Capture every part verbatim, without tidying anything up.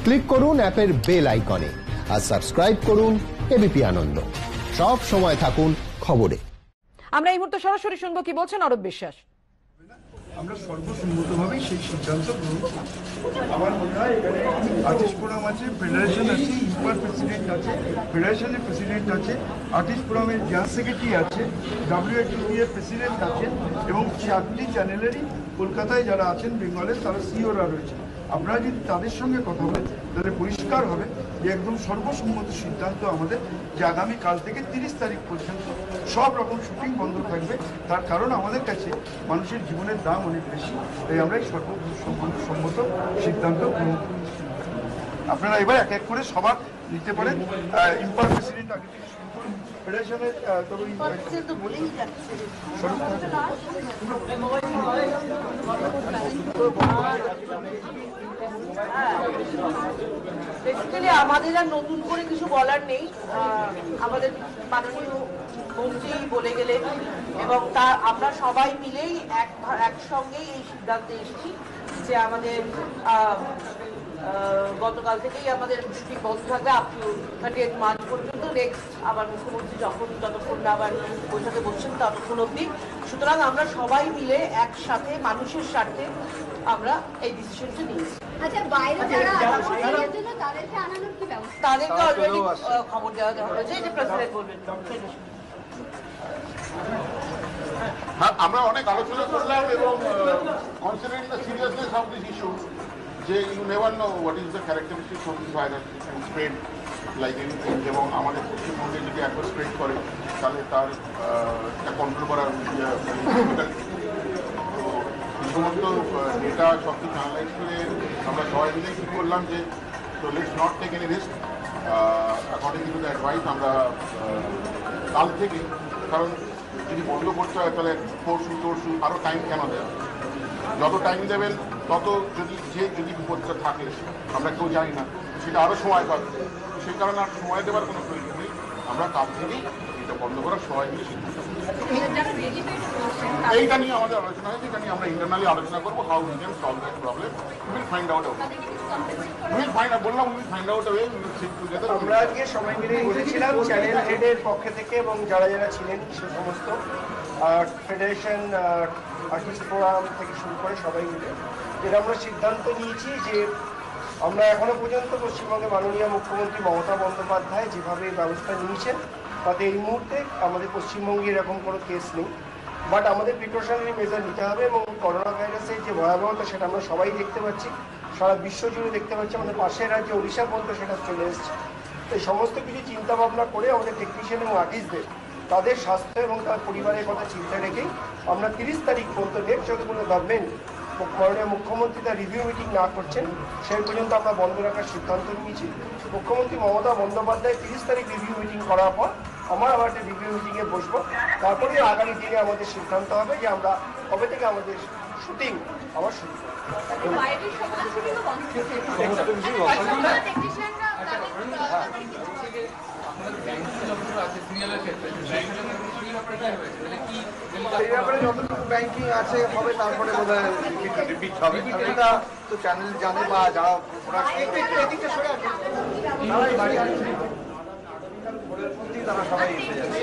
Click করুন অ্যাপের bell আইকনে আর সাবস্ক্রাইব করুন এবিপি আনন্দ। সব সময় থাকুন খবরে। আমরা এই মুহূর্তে সরাসরি শুনবো কি বলছেন অরূপ বিশ্বাস। আমরা সর্বসম্মতভাবেই সেই সিদ্ধান্ত গ্রহণ করি। আমার মনে হয় এখানে আর্টিস্ট ফোরাম আছে, ফেডারেশন আছে, ইউপার প্রেসিডেন্ট আছে, ফেডারেশনের প্রেসিডেন্ট আছে, আর্টিস্ট ফোরামের জেনারেল সেক্রেটারি আছে, ডাব্লিউএটিপি এর প্রেসিডেন্ট আছেন এবং চারটি চ্যানেলেরই কলকাতায় যারা আছেন বেঙ্গলের তারা সিওরা রয়েছে। আপনারা যদি তাদের সঙ্গে কথা বলেন তাহলে পরিষ্কার হবে যে একদম সর্বসম্মত সিদ্ধান্ত আমাদের যে আগামীকাল থেকে তিরিশ তারিখ পর্যন্ত সব রকম শুটিং বন্ধ থাকবে। তার কারণ আমাদের কাছে মানুষের জীবনের দাম অনেক বেশি, তাই আমরা এই সর্বসম্মত সিদ্ধান্ত গ্রহণ করি। আপনারা এবার এক এক করে সবার নিতে পারেন। ইম্পার প্রেসিডেন্ট আগে থেকে শুরু করুন, ফেডারেশনের বেসিক্যালি আমাদের আর নতুন করে কিছু বলার নেই। আমাদের মাননীয় মন্ত্রী বলে গেলেন এবং তা আমরা সবাই মিলেই এক একসঙ্গেই এই সিদ্ধান্তে এসেছি যে আমাদের গতকাল থেকেই আমাদের শুটিং বন্ধ থাকবে up to thirty eight March পর্যন্ত। নেক্সট আবার মুখ্যমন্ত্রী যখন যতক্ষণ না আবার বৈঠকে বসছেন ততক্ষণ অবধি। সুতরাং আমরা সবাই মিলে একসাথে মানুষের স্বার্থে আমরা এই ডিসিশনটা নিয়েছি। তাদেরকে অলরেডি খবর দেওয়া হয়েছে যে প্রেসিডেন্ট বলবেন। আমরা অনেক আলোচনা করলাম এবং considering the seriousness of this issue যে you never know what is the characteristics of this virus can spread like anything, এবং আমাদের পশ্চিমবঙ্গে যদি একবার স্প্রেড করে তাহলে তার কন্ট্রোল করার সমস্ত ডেটা সব কিছু অ্যানালাইজ করে আমরা সবাই মিলে ঠিক করলাম যে তো let's not take any risk according to the advice. আমরা কাল থেকে, কারণ যদি বন্ধ করতে হয় তাহলে পরশু তরশু আরও টাইম কেন দেয়, যত টাইম দেবেন তত যদি যে যদি বিপদটা থাকে আমরা কেউ জানি না সেটা আরও সময় পাবে। সেই কারণে আর সময় দেওয়ার কোনো প্রয়োজন নেই। আমরা কাল থেকেই এটা বন্ধ করার সবাই মিলে সিদ্ধান্ত এইটা নিয়ে আমাদের আলোচনা হয়েছে। এটা নিয়ে আমরা ইন্টারনালি আলোচনা করবো how we can solve that problem. Will find out will find out বললাম will find out way will sit together. আমরা আজকে সবাই মিলে বলেছিলাম চ্যানেল হেডের পক্ষ থেকে এবং যারা যারা ছিলেন সে সমস্ত ফেডারেশন আর্টিস্ট ফোরাম থেকে শুরু করে সবাই মিলে এটা আমরা সিদ্ধান্ত নিয়েছি যে আমরা এখনো পর্যন্ত পশ্চিমবঙ্গের মাননীয় মুখ্যমন্ত্রী মমতা বন্দ্যোপাধ্যায় যেভাবে ব্যবস্থা নিয়েছেন তাতে এই মুহূর্তে আমাদের পশ্চিমবঙ্গে এরকম কোনো কেস নেই। বাট আমাদের প্রিকশনারি মেজার নিতে হবে এবং করোনা ভাইরাসের যে ভয়াবহতা সেটা আমরা সবাই দেখতে পাচ্ছি, সারা বিশ্ব জুড়ে দেখতে পাচ্ছি। আমাদের পাশের রাজ্যে ওড়িশা পর্যন্ত সেটা চলে এসছে। এই সমস্ত কিছু চিন্তা ভাবনা করে আমাদের টেকনিশিয়ান এবং আর্টিস্টদের তাদের স্বাস্থ্য এবং তার পরিবারের কথা চিন্তা রেখেই আমরা তিরিশ তারিখ পর্যন্ত নেক্সট যতগুলো গভর্নমেন্ট মাননীয় মুখ্যমন্ত্রী তার রিভিউ মিটিং না করছেন সেই পর্যন্ত আমরা বন্ধ রাখার সিদ্ধান্ত নিয়েছি। মুখ্যমন্ত্রী মমতা বন্দ্যোপাধ্যায় তিরিশ তারিখ রিভিউ মিটিং করার পর আমার আবার একটা রিভিউ মিটিংয়ে বসবো। তারপরে আগামী দিনে আমাদের সিদ্ধান্ত হবে যে আমরা কবে থেকে আমাদের শুটিং আবার শুরু করব। এই ব্যাপারে যতটুকু ব্যাংকিং আছে হবে তারপরে বোধ হয় রিপিট হবে। এটা তো চ্যানেল জানে বা যারা এদিকে সরে আসে তারা সবাই এসে যাচ্ছে।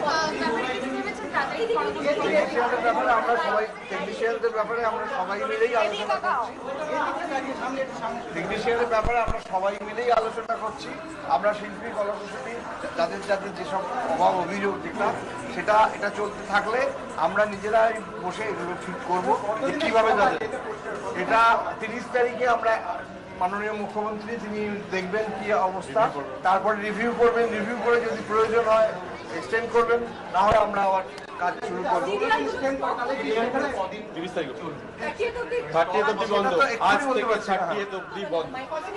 টেকনিশিয়ানদের ব্যাপারে আমরা সবাই টেকনিশিয়ানদের ব্যাপারে আমরা সবাই মিলেই আলোচনা করছি টেকনিশিয়ানের ব্যাপারে আমরা সবাই মিলেই আলোচনা করছি। আমরা শিল্পী কলাকুশলী যাদের যাদের যেসব অভাব অভিযোগ যেটা সেটা এটা চলতে থাকলে আমরা নিজেরাই বসে এগুলো ঠিক করবো কীভাবে যাবে। এটা তিরিশ তারিখে আমরা মাননীয় মুখ্যমন্ত্রী তিনি দেখবেন কি অবস্থা, তারপরে রিভিউ করবেন, রিভিউ করে যদি প্রয়োজন হয় এক্সটেন্ড করবেন, না হয় আমরা আবার কাজ শুরু করবো। তিরিশ তারিখ থার্টিয়েথ অবধি বন্ধ, আজ থেকে থার্টিয়েথ অবধি বন্ধ,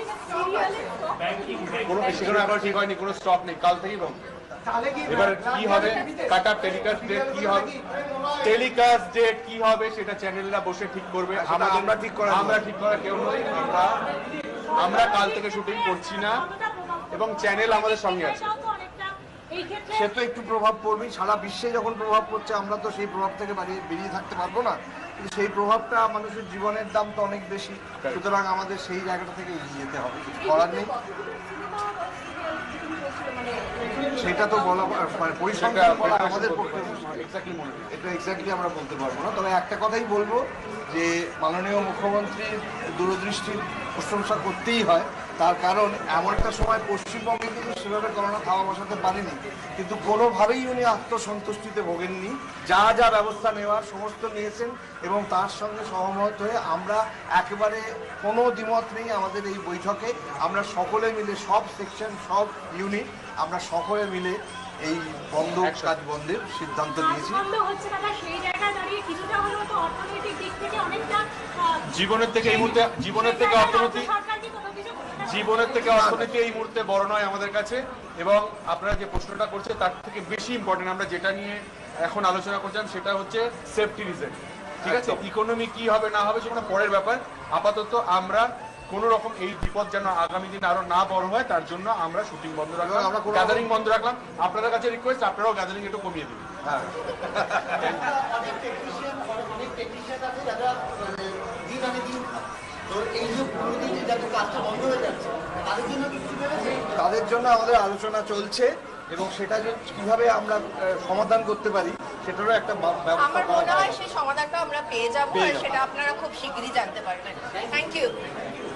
কোনো সেখানে আবার ঠিক হয়নি, কোনো স্টপ নেই, কাল থেকেই বন্ধ। এবার কি হবে কাট আপ টেলিকাস্ট ডেট কি হবে, টেলিকাস্ট ডেট কি হবে সেটা চ্যানেলরা বসে ঠিক করবে, আমরা ঠিক করা আমরা ঠিক করা কেউ নই। আমরা আমরা কাল থেকে শুটিং করছি না এবং চ্যানেল আমাদের সঙ্গে আছে। সে তো একটু প্রভাব পড়বেই, সারা বিশ্বে যখন প্রভাব পড়ছে আমরা তো সেই প্রভাব থেকে বেরিয়ে থাকতে পারবো না। কিন্তু সেই প্রভাবটা মানুষের জীবনের দাম তো অনেক বেশি, সুতরাং আমাদের সেই জায়গাটা থেকে এগিয়ে যেতে হবে, কিছু করার নেই। সেটা তো বলা মানে পরিসংখ্যান বলা আমাদের পক্ষে এটা এক্স্যাক্টলি আমরা বলতে পারবো না। তবে একটা কথাই বলবো যে মাননীয় মুখ্যমন্ত্রীর দূরদৃষ্টির প্রশংসা করতেই হয়, তার কারণ এমন একটা সময় পশ্চিমবঙ্গে কিন্তু সেভাবে করোনা খাওয়া বসাতে পারেনি, কিন্তু কোনোভাবেই উনি আত্মসন্তুষ্টিতে ভোগেননি। যা যা ব্যবস্থা নেওয়ার সমস্ত নিয়েছেন এবং তার সঙ্গে সহমত হয়ে আমরা একেবারে কোনো দ্বিমত নেই আমাদের এই বৈঠকে। আমরা সকলে মিলে সব সেকশন সব ইউনিট আমরা সকলে মিলে এই বন্ধ কাজ বন্ধের সিদ্ধান্ত নিয়েছি। জীবনের থেকে এই মুহূর্তে জীবনের থেকে অর্থনীতি জীবনের থেকে অর্থনীতি এই মুহূর্তে বড় নয় আমাদের কাছে, এবং আপনারা যে প্রশ্নটা করছে তার থেকে বেশি ইম্পর্টেন্ট আমরা যেটা নিয়ে এখন আলোচনা করছিলাম সেটা হচ্ছে সেফটি রিজন। ঠিক আছে, ইকোনমি কি হবে না হবে সেটা পরের ব্যাপার। আপাতত আমরা কোন রকম এই বিপদ যেন আগামী দিন আরো না বড় হয় তার জন্য আমরা শুটিং বন্ধ রাখলাম, আমরা গ্যাদারিং বন্ধ রাখলাম। আপনাদের কাছে রিকোয়েস্ট আপনারাও গ্যাদারিং একটু কমিয়ে দিন। হ্যাঁ, তাদের জন্য আমাদের আলোচনা চলছে এবং সেটা কিভাবে আমরা সমাধান করতে পারি সেটারও একটা ব্যবস্থা আমার মনে হয় সেই সমাধানটা আমরা পেয়ে যাবো, আর সেটা আপনারা খুব শিগগিরই জানতে পারবেন। Thank you.